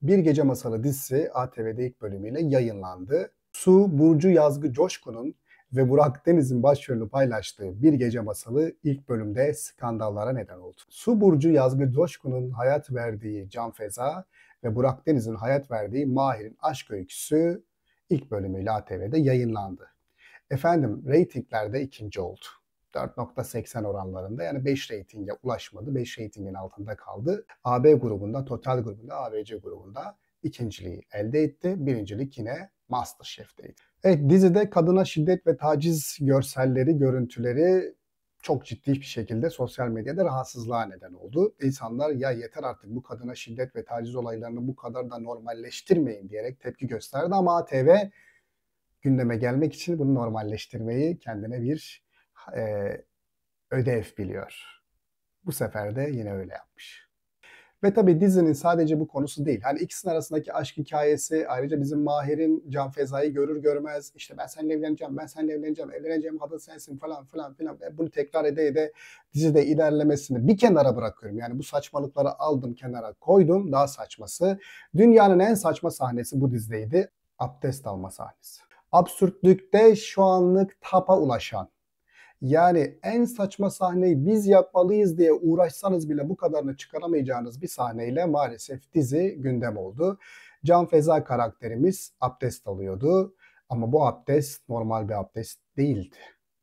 Bir Gece Masalı dizisi ATV'de ilk bölümüyle yayınlandı. Su, Burcu Yazgı Coşkun'un ve Burak Deniz'in başrolünü paylaştığı Bir Gece Masalı ilk bölümde skandallara neden oldu. Su, Burcu Yazgı Coşkun'un hayat verdiği Can Feza ve Burak Deniz'in hayat verdiği Mahir'in aşk öyküsü ilk bölümüyle ATV'de yayınlandı. Efendim reytinglerde ikinci oldu. 4.80 oranlarında, yani 5 reytinge ulaşmadı. 5 reytingin altında kaldı. AB grubunda, Total grubunda, ABC grubunda ikinciliği elde etti. Birincilik yine MasterChef'teydi. Evet, dizide kadına şiddet ve taciz görselleri, görüntüleri çok ciddi bir şekilde sosyal medyada rahatsızlığa neden oldu. İnsanlar ya yeter artık bu kadına şiddet ve taciz olaylarını bu kadar da normalleştirmeyin diyerek tepki gösterdi, ama ATV gündeme gelmek için bunu normalleştirmeyi kendine bir e, ödev biliyor. Bu sefer de yine öyle yapmış. Ve tabii dizinin sadece bu konusu değil. Hani ikisinin arasındaki aşk hikayesi, ayrıca bizim Mahir'in Can Feza'yı görür görmez işte ben seninle evleneceğim, ben seninle evleneceğim, evleneceğim kadın sensin falan filan filan. Bunu tekrar ede dizide ilerlemesini bir kenara bırakıyorum. Yani bu saçmalıkları aldım kenara koydum. Daha saçması. Dünyanın en saçma sahnesi bu dizideydi. Abdest alma sahnesi. Absürtlükte şu anlık tapa ulaşan, yani en saçma sahneyi biz yapmalıyız diye uğraşsanız bile bu kadarını çıkaramayacağınız bir sahneyle maalesef dizi gündem oldu. Can Feza karakterimiz abdest alıyordu ama bu abdest normal bir abdest değildi.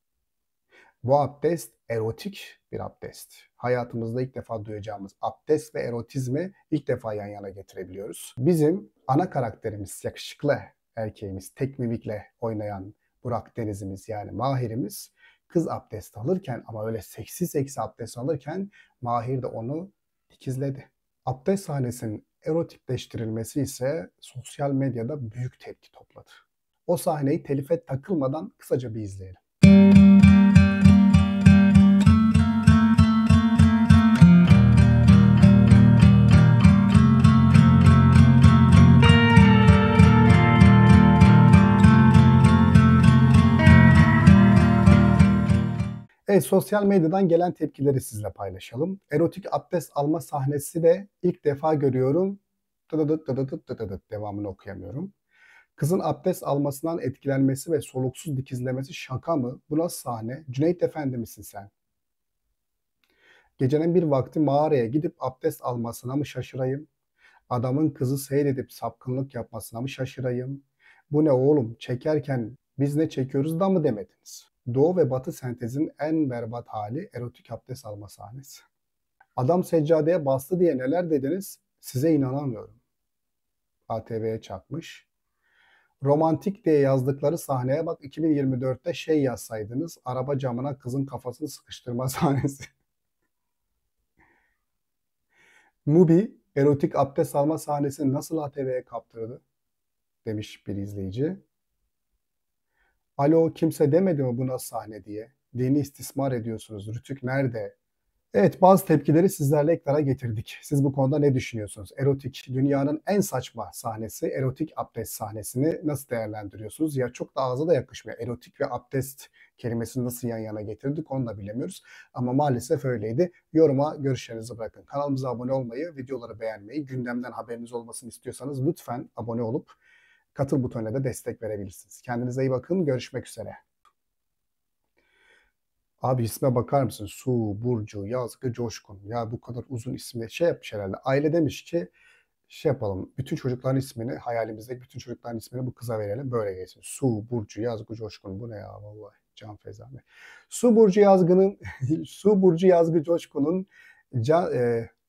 Bu abdest erotik bir abdest. Hayatımızda ilk defa duyacağımız abdest ve erotizmi ilk defa yan yana getirebiliyoruz. Bizim ana karakterimiz, yakışıklı erkeğimiz, tek mimikle oynayan Burak Deniz'imiz, yani Mahir'imiz, kız abdest alırken, ama öyle seksi seksi abdest alırken, Mahir de onu dikizledi. Abdest sahnesinin erotikleştirilmesi ise sosyal medyada büyük tepki topladı. O sahneyi telife takılmadan kısaca bir izleyelim. Evet, sosyal medyadan gelen tepkileri sizle paylaşalım. Erotik abdest alma sahnesi de ilk defa görüyorum. Dıdıdıt dıdıdıt dıdıdıt, devamını okuyamıyorum. Kızın abdest almasından etkilenmesi ve soluksuz dikizlemesi şaka mı? Bu nasıl sahne? Cüneyt Efendi misin sen? Gecenin bir vakti mağaraya gidip abdest almasına mı şaşırayım? Adamın kızı seyredip sapkınlık yapmasına mı şaşırayım? Bu ne oğlum? Çekerken biz ne çekiyoruz da mı demediniz? Doğu ve Batı sentezin en berbat hali erotik abdest alma sahnesi. Adam seccadeye bastı diye neler dediniz? Size inanamıyorum. ATV'ye çakmış. Romantik diye yazdıkları sahneye bak, 2024'te şey yazsaydınız, araba camına kızın kafasını sıkıştırma sahnesi. Mubi erotik abdest alma sahnesini nasıl ATV'ye kaptırdı demiş bir izleyici. Alo, kimse demedi mi bu nasıl sahne diye? Dini istismar ediyorsunuz. Rütük nerede? Evet, bazı tepkileri sizlerle ekrana getirdik. Siz bu konuda ne düşünüyorsunuz? Erotik, dünyanın en saçma sahnesi, erotik abdest sahnesini nasıl değerlendiriyorsunuz? Ya çok da ağza da yakışmıyor. Erotik ve abdest kelimesini nasıl yan yana getirdik onu da bilemiyoruz. Ama maalesef öyleydi. Yoruma görüşlerinizi bırakın. Kanalımıza abone olmayı, videoları beğenmeyi, gündemden haberiniz olmasını istiyorsanız lütfen abone olup katıl butonuna da destek verebilirsiniz. Kendinize iyi bakın. Görüşmek üzere. Abi isme bakar mısın? Su, Burcu, Yazgı, Coşkun. Ya bu kadar uzun isimle şey yapmış herhalde. Aile demiş ki şey yapalım. Bütün çocukların ismini, hayalimizdeki bütün çocukların ismini bu kıza verelim. Böyle geçsin. Su, Burcu, Yazgı, Coşkun. Bu ne ya vallahi. Can Feza. Su, Burcu, Yazgı'nın Su, Burcu, Yazgı, Coşkun'un